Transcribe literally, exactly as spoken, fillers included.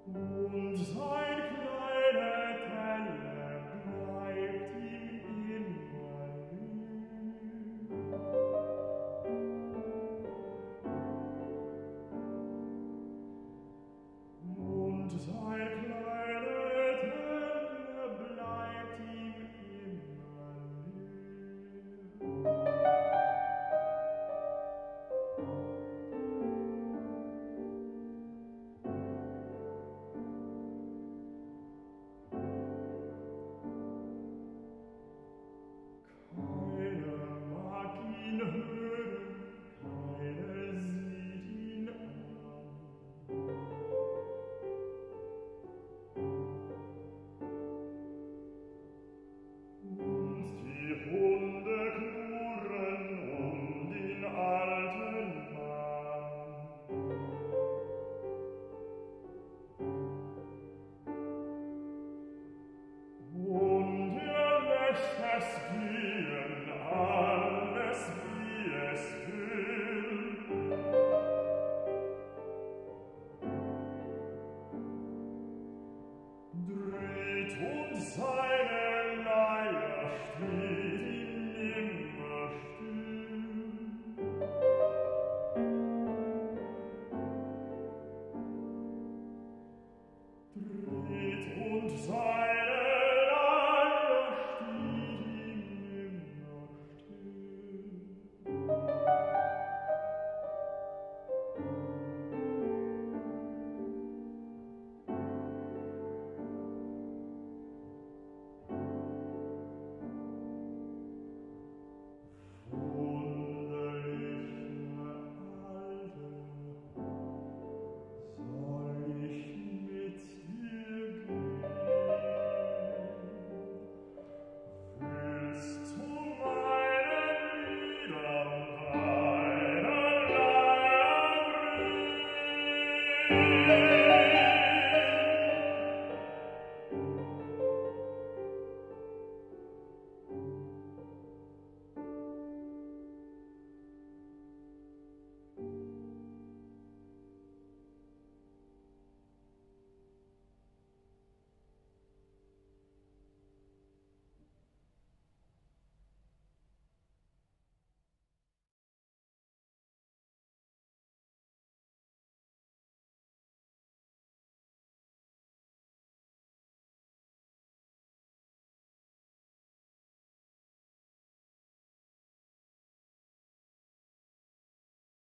Und sein kleiner Teller bleibt ihm immer lieb. Und sein kleiner Teller bleibt ihm immer lieb. Keiner mag ihn hören, keiner sieht ihn an. Und die Hunde knurren um den alten Mann. Und er lässt es gehen, alles wie es will. Dreht und seine Leier steht ihm nimmer still. Dreht und seine